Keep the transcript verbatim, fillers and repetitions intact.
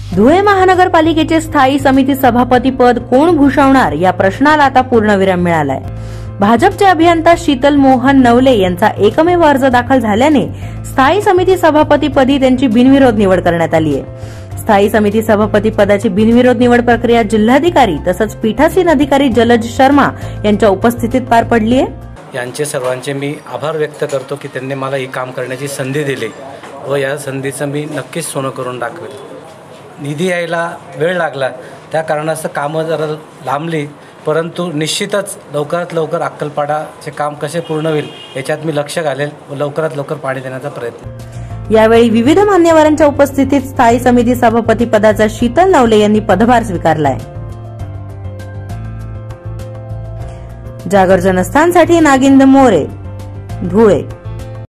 धुळे महानगरपालिकेचे स्थायी समिती सभापती पद कोण भूषवणार या प्रश्नाला आता पूर्णविराम मिळालाय। भाजपचे अभियंता शीतल मोहन नवले यांचा एकमेव अर्ज दाखल झाल्याने स्थायी समिती सभापती पदी त्यांची बिनविरोध निवड करण्यात आली आहे। स्थायी समिती सभापती पदाची बिनविरोध निवड प्रक्रिया जिल्हाधिकारी तसंच पीठासीन अधिकारी जलज शर्मा यांच्या उपस्थितीत पार पडली आहे। यांचे सर्वांचे मी आभार व्यक्त करतो की त्यांनी मला ही काम करण्याची संधी दिली व या संधीचं मी नक्कीच सोनं करून दाखवेल। निधी यायला वेळ लागला, त्या कारणास्तव कामं जरा लांबली, परंतु निश्चितच लवकरात लवकर अक्कलपाडाचे काम कसे पूर्ण होईल याच्यात मी लक्ष घालेल व लवकरात लवकर पाणी देण्याचा प्रयत्न। यावेळी विविध मान्यवरांच्या उपस्थितीत स्थायी समिती सभापती पदाचा शीतल नवले यांनी पदभार स्वीकारलाय। जागर जनस्थानसाठी नागिंद मोरे, धुळे।